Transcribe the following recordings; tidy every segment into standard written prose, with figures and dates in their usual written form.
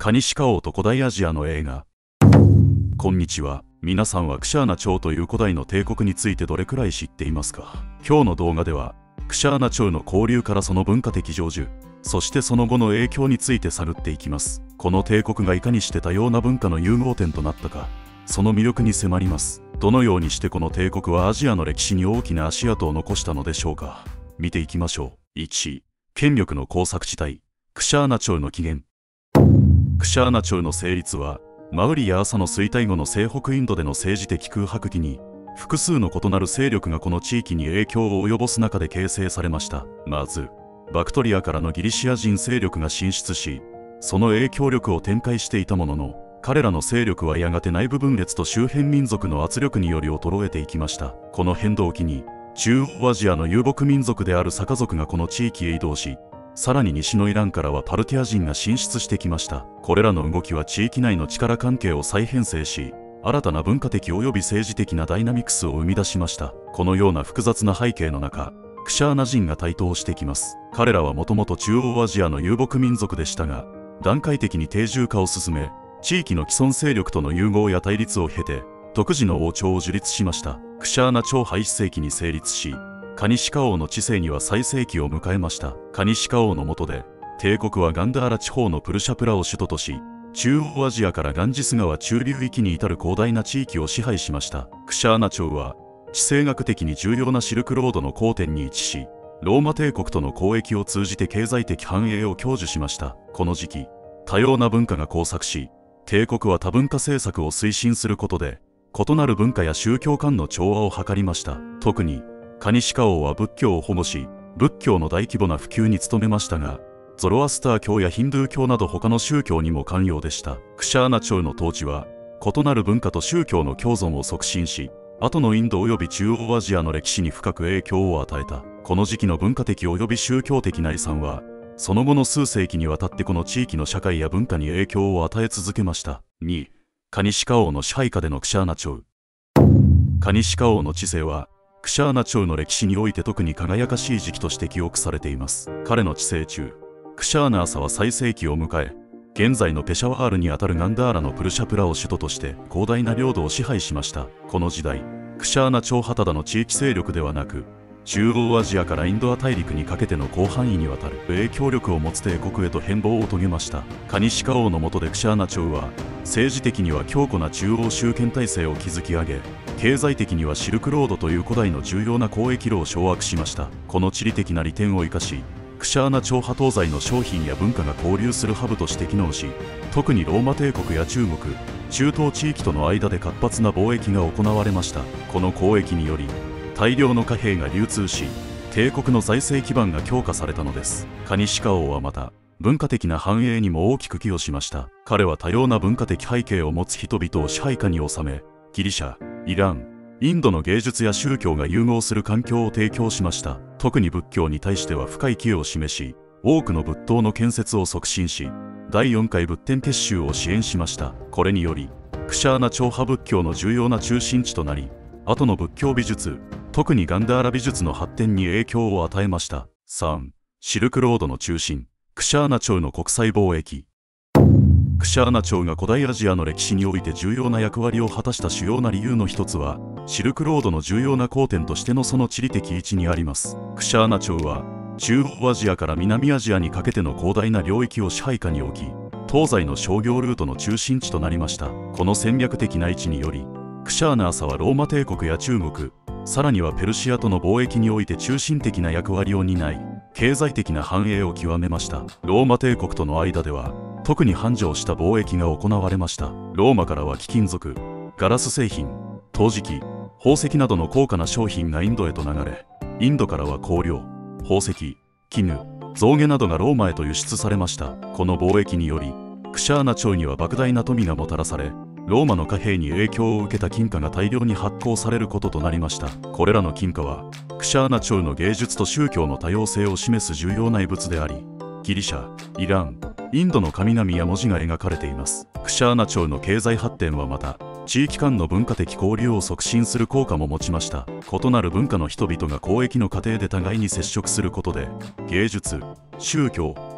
カニシカ王と古代アジアの映画。こんにちは。皆さんはクシャーナ朝という古代の帝国についてどれくらい知っていますか？今日の動画ではクシャーナ朝の交流からその文化的成就、そしてその後の影響について探っていきます。この帝国がいかにして多様な文化の融合点となったか、その魅力に迫ります。どのようにしてこの帝国はアジアの歴史に大きな足跡を残したのでしょうか。見ていきましょう。1、権力の耕作地帯、クシャーナ朝の起源。クシャーナ朝の成立はマウリやアサの衰退後の西北インドでの政治的空白期に、複数の異なる勢力がこの地域に影響を及ぼす中で形成されました。まずバクトリアからのギリシア人勢力が進出し、その影響力を展開していたものの、彼らの勢力はやがて内部分裂と周辺民族の圧力により衰えていきました。この変動期に中央アジアの遊牧民族であるサカ族がこの地域へ移動し、さらに西のイランからはパルティア人が進出してきました。これらの動きは地域内の力関係を再編成し、新たな文化的及び政治的なダイナミクスを生み出しました。このような複雑な背景の中、クシャーナ人が台頭してきます。彼らはもともと中央アジアの遊牧民族でしたが、段階的に定住化を進め、地域の既存勢力との融合や対立を経て、独自の王朝を樹立しました。クシャーナ朝は1世紀に成立し、カニシカ王の治世には最盛期を迎えました。カニシカ王の下で、帝国はガンダーラ地方のプルシャプラを首都とし、中央アジアからガンジス川中流域に至る広大な地域を支配しました。クシャーナ朝は、地政学的に重要なシルクロードの交点に位置し、ローマ帝国との交易を通じて経済的繁栄を享受しました。この時期、多様な文化が交錯し、帝国は多文化政策を推進することで、異なる文化や宗教間の調和を図りました。特に、カニシカ王は仏教を保護し、仏教の大規模な普及に努めましたが、ゾロアスター教やヒンドゥー教など他の宗教にも寛容でした。クシャーナ朝の統治は、異なる文化と宗教の共存を促進し、後のインド及び中央アジアの歴史に深く影響を与えた。この時期の文化的及び宗教的な遺産は、その後の数世紀にわたってこの地域の社会や文化に影響を与え続けました。2、カニシカ王の支配下でのクシャーナ朝。カニシカ王の治世は、クシャーナ朝の歴史において特に輝かしい時期として記憶されています。彼の治世中、クシャーナ朝は最盛期を迎え、現在のペシャワールにあたるガンダーラのプルシャプラを首都として広大な領土を支配しました。この時代、クシャーナ朝はただの地域勢力ではなく、中央アジアからインド亜大陸にかけての広範囲にわたる影響力を持つ帝国へと変貌を遂げました。カニシカ王の下でクシャーナ朝は、政治的には強固な中央集権体制を築き上げ、経済的にはシルクロードという古代の重要な交易路を掌握しました。この地理的な利点を生かし、クシャーナ朝は東西の商品や文化が交流するハブとして機能し、特にローマ帝国や中国、中東地域との間で活発な貿易が行われました。この交易により、大量の貨幣が流通し、帝国の財政基盤が強化されたのです。カニシカ王はまた、文化的な繁栄にも大きく寄与しました。彼は多様な文化的背景を持つ人々を支配下に収め、ギリシャ、イラン、インドの芸術や宗教が融合する環境を提供しました。特に仏教に対しては深い寄与を示し、多くの仏塔の建設を促進し、第4回仏典結集を支援しました。これにより、クシャーナ朝派仏教の重要な中心地となり、後の仏教美術、特にガンダーラ美術の発展に影響を与えました。3、シルクロードの中心、クシャーナ朝の国際貿易。クシャーナ朝が古代アジアの歴史において重要な役割を果たした主要な理由の一つは、シルクロードの重要な交点としてのその地理的位置にあります。クシャーナ朝は、中央アジアから南アジアにかけての広大な領域を支配下に置き、東西の商業ルートの中心地となりました。この戦略的な位置により、クシャーナ朝はローマ帝国や中国、さらにはペルシアとの貿易において中心的な役割を担い、経済的な繁栄を極めました。ローマ帝国との間では、特に繁盛した貿易が行われました。ローマからは貴金属、ガラス製品、陶磁器、宝石などの高価な商品がインドへと流れ、インドからは香料、宝石、絹、象牙などがローマへと輸出されました。この貿易により、クシャーナ朝には莫大な富がもたらされ、ローマの貨幣に影響を受けた金貨が大量に発行されることとなりました。これらの金貨は、クシャーナ朝の芸術と宗教の多様性を示す重要な遺物であり、ギリシャ、イラン、インドの神々や文字が描かれています。クシャーナ朝の経済発展はまた、地域間の文化的交流を促進する効果も持ちました。異なる文化の人々が交易の過程で互いに接触することで、芸術、宗教、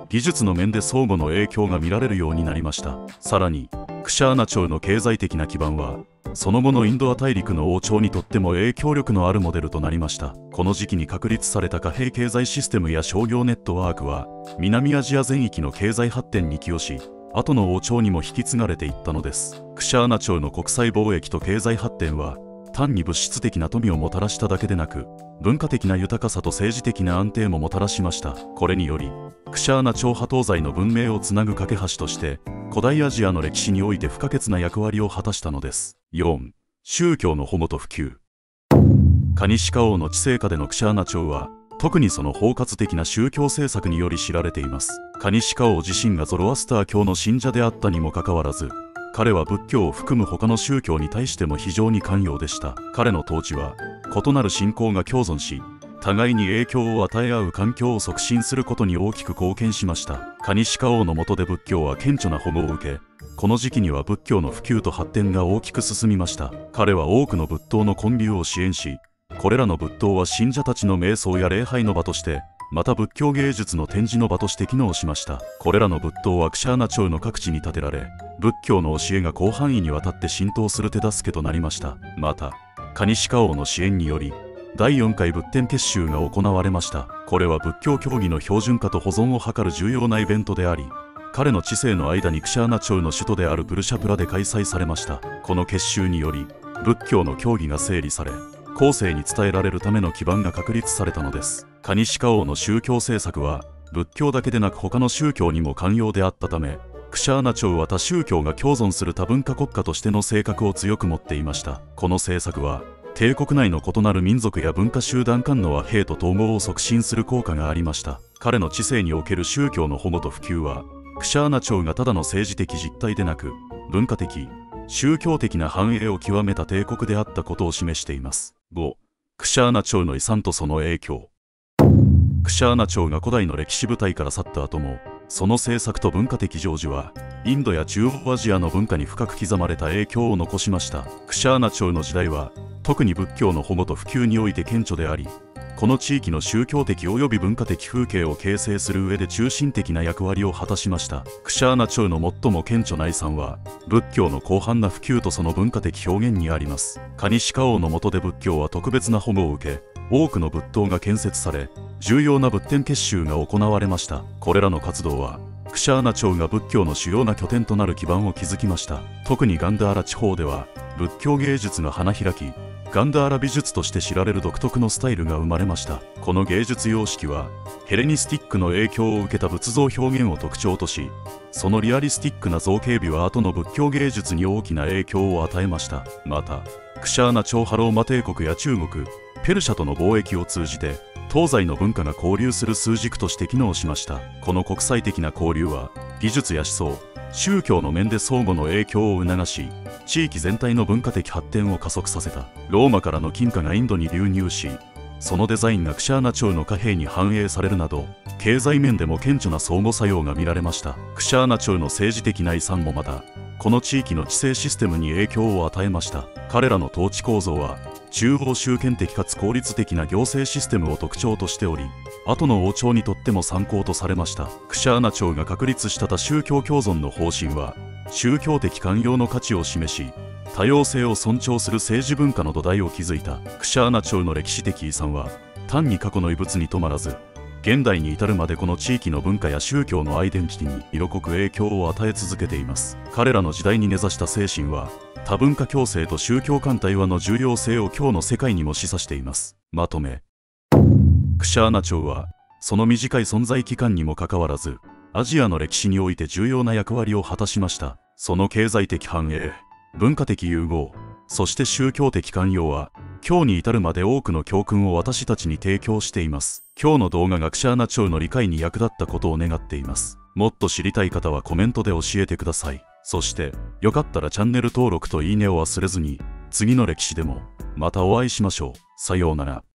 技術の面で相互の影響が見られるようになりました。さらにクシャーナ朝の経済的な基盤はその後のインド亜大陸の王朝にとっても影響力のあるモデルとなりました。この時期に確立された貨幣経済システムや商業ネットワークは南アジア全域の経済発展に寄与し、後の王朝にも引き継がれていったのです。クシャーナ朝の国際貿易と経済発展は単に物質的な富をもたらしただけでなく、文化的な豊かさと政治的な安定ももたらしました。これによりクシャーナ朝派東西の文明をつなぐ架け橋として古代アジアの歴史において不可欠な役割を果たしたのです。4. 宗教の保護と普及。カニシカ王の治世下でのクシャーナ朝は特にその包括的な宗教政策により知られています。カニシカ王自身がゾロアスター教の信者であったにもかかわらず、彼は仏教を含む他の宗教に対しても非常に寛容でした。彼の統治は異なる信仰が共存し、互いに影響を与え合う環境を促進することに大きく貢献しました。カニシカ王の下で仏教は顕著な保護を受け、この時期には仏教の普及と発展が大きく進みました。彼は多くの仏塔の建立を支援し、これらの仏塔は信者たちの瞑想や礼拝の場として、また仏教芸術の展示の場として機能しました。これらの仏塔はクシャーナ朝の各地に建てられ、仏教の教えが広範囲にわたって浸透する手助けとなりました。またカニシカ王の支援により第4回仏典結集が行われました。これは仏教教義の標準化と保存を図る重要なイベントであり、彼の治世の間にクシャーナ朝の首都であるプルシャプラで開催されました。この結集により仏教の教義が整理され、後世に伝えられるための基盤が確立されたのです。カニシカ王の宗教政策は仏教だけでなく他の宗教にも寛容であったため、クシャーナ朝は他宗教が共存する多文化国家としての性格を強く持っていました。この政策は帝国内の異なる民族や文化集団間の和平と統合を促進する効果がありました。彼の治世における宗教の保護と普及は、クシャーナ朝がただの政治的実態でなく、文化的、宗教的な繁栄を極めた帝国であったことを示しています。5. クシャーナ朝の遺産とその影響。クシャーナ朝が古代の歴史舞台から去った後も、その政策と文化的成就はインドや中央アジアの文化に深く刻まれた影響を残しました。クシャーナ朝の時代は特に仏教の保護と普及において顕著であり、この地域の宗教的及び文化的風景を形成する上で中心的な役割を果たしました。クシャーナ朝の最も顕著な遺産は仏教の広範な普及とその文化的表現にあります。カニシカ王の下で仏教は特別な保護を受け、多くの仏塔が建設され、重要な仏典結集が行われました。これらの活動はクシャーナ朝が仏教の主要な拠点となる基盤を築きました。特にガンダーラ地方では仏教芸術が花開き、ガンダーラ美術として知られる独特のスタイルが生まれました。この芸術様式はヘレニスティックの影響を受けた仏像表現を特徴とし、そのリアリスティックな造形美は後の仏教芸術に大きな影響を与えました。またクシャーナ朝派ローマ帝国や中国、ペルシャとの貿易を通じて東西の文化が交流する枢軸として機能しました。この国際的な交流は技術や思想、宗教の面で相互の影響を促し、地域全体の文化的発展を加速させた。ローマからの金貨がインドに流入し、そのデザインがクシャーナ朝の貨幣に反映されるなど、経済面でも顕著な相互作用が見られました。クシャーナ朝の政治的な遺産もまたこの地域の治世システムに影響を与えました。彼らの統治構造は中央集権的かつ効率的な行政システムを特徴としており、後の王朝にとっても参考とされました。クシャーナ朝が確立した多宗教共存の方針は宗教的寛容の価値を示し、多様性を尊重する政治文化の土台を築いた。クシャーナ朝の歴史的遺産は単に過去の遺物にとまらず、現代に至るまでこの地域の文化や宗教のアイデンティティに色濃く影響を与え続けています。彼らの時代に根ざした精神は多文化共生と宗教間対話の重要性を今日の世界にも示唆しています。まとめ。クシャーナ朝はその短い存在期間にもかかわらず、アジアの歴史において重要な役割を果たしました。その経済的繁栄、文化的融合、そして宗教的寛容は今日に至るまで多くの教訓を私たちに提供しています。今日の動画がクシャーナ朝の理解に役立ったことを願っています。もっと知りたい方はコメントで教えてください。そしてよかったらチャンネル登録といいねを忘れずに、次の歴史でもまたお会いしましょう。さようなら。